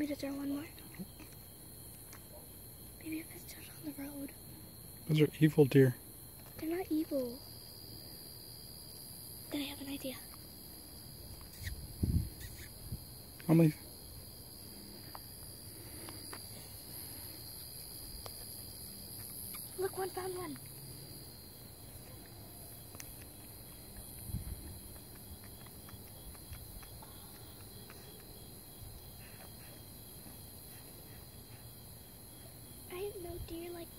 me to throw one more? Maybe if it's just on the road. Those are evil deer. They're not evil. Then I have an idea. I'm leaving. Look, one found one. I didn't know deer like